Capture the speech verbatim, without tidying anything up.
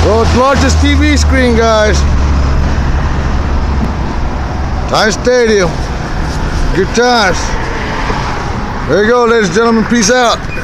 World's largest T V screen, guys. Titan Stadium. Good times. There you go, ladies and gentlemen. Peace out.